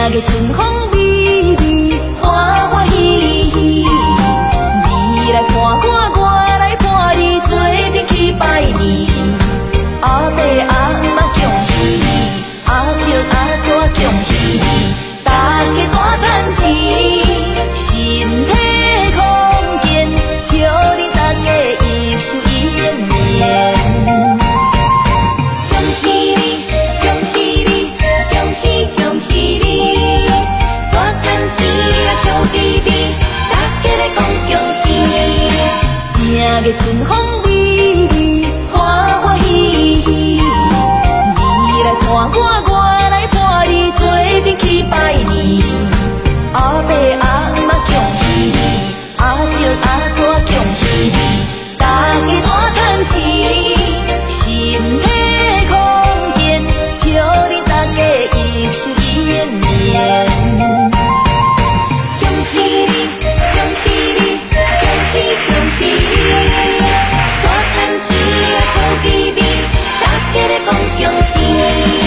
个春风微微，欢欢喜喜。你来看我，我来看你，做阵去拜年。阿爸阿嬷恭喜你，阿叔阿嫂恭喜你，大家大赚钱，身体康健，祝你大家一寿延年。恭喜你，恭喜你，恭喜恭喜你，大赚钱啊笑眯眯，大家来讲恭喜。正个春风微微，欢欢喜喜。你来看我，我来看你，做阵去拜年。阿爸阿嬷恭喜你，阿叔阿嫂恭喜你，大家大赚钱，身体康健，祝你大家一寿延年。恭喜你，恭喜你，恭喜恭喜你，大赚钱啊笑眯眯，大家来讲恭喜。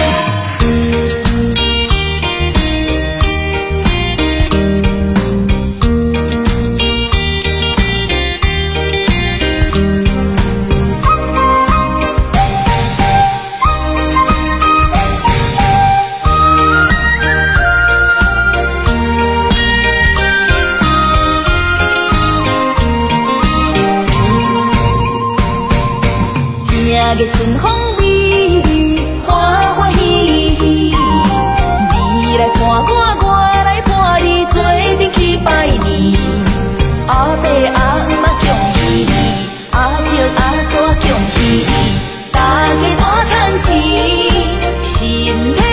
正个春风微微，欢欢喜喜。你来看我，我来看你，做阵去拜年。阿爸阿嬷恭喜你，阿叔阿嫂恭喜你，大家大赚钱，身体